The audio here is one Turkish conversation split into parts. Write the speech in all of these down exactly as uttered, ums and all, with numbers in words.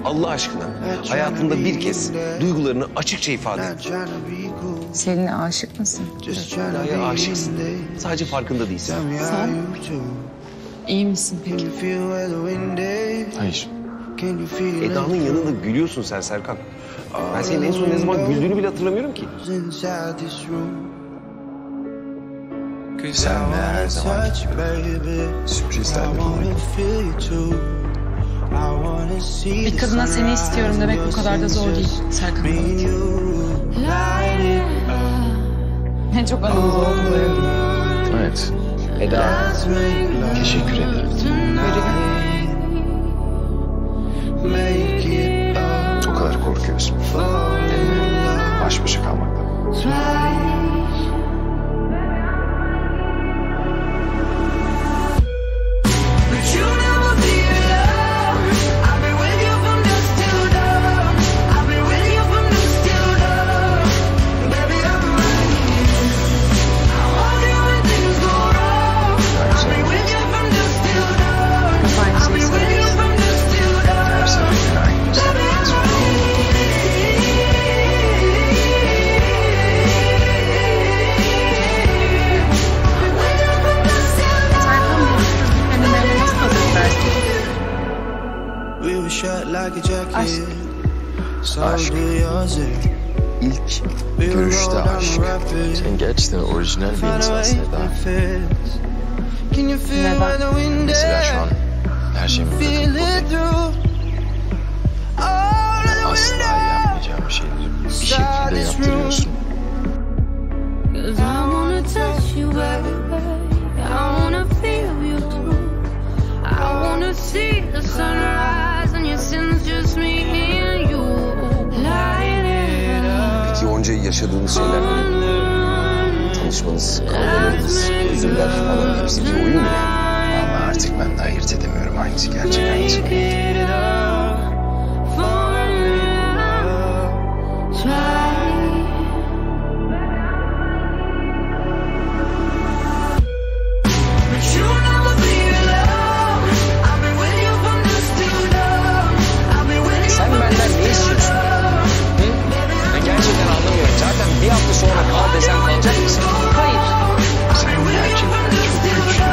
Allah aşkına hayatında bir kez duygularını açıkça ifade et. Selin'e aşık mısın? Eda'ya aşıksın. Sadece farkında değilsin. Sen? İyi misin peki? Hayır. Eda'nın yanında gülüyorsun sen Serkan. Ben senin en son ne zaman güldüğünü bile hatırlamıyorum ki. Sen de her zamanki gibi sürprizlerle dolu. Bir kadına seni istiyorum demek bu kadar da zor değil Serkan. Ne çok anımız oldu böyle. Evet. Eda, teşekkür ederim. O kadar korkuyorsun. Baş başa kalmaktan. Aşk. Aşk. İlk görüşte aşk. Sen gerçekten orijinal bir insansın Eda. Neden? Mesela şu an her şeyimi bırakıp buradayım. Asla yapmayacağım şeyleri bir şekilde yaptırıyorsun. Peki onca yaşadığınız şeyler, tanışmanız, kavgalarınız, üzüller falan hepsi bir oyun mu? Ama artık ben de ayırt edemiyorum hangisi gerçek hangisi oyun. Sen benden ne istiyorsun? Hı? Ben gerçekten anlamıyorum. Zaten bir hafta sonra kal desem kalacak mısın? Hayır. Sen gerçekten çok güçlü.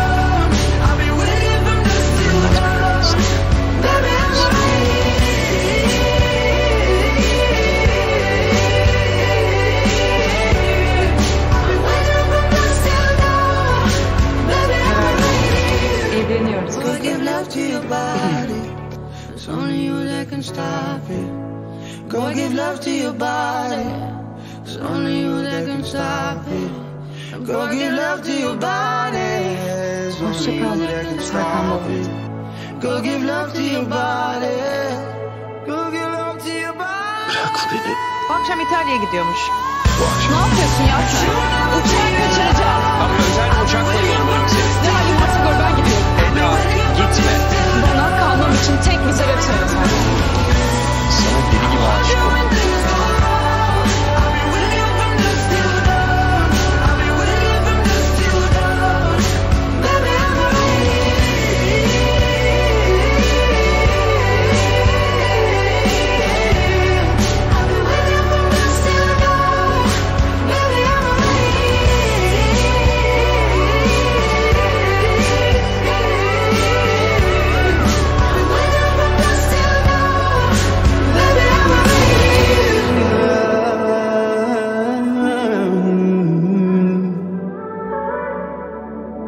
Evleniyoruz. It's only you that can stop it. Go give love to your body. It's only you that can stop it. Go give love to your body. It's only you that can stop it. Go give love to your body. Go give love to your body. Bırak beni. Bu akşam İtalya'ya gidiyormuş. Bu akşam. Ne yapıyorsun ya sen? Uçağı kaçıracağım. Tam özel uçakla yolculuk.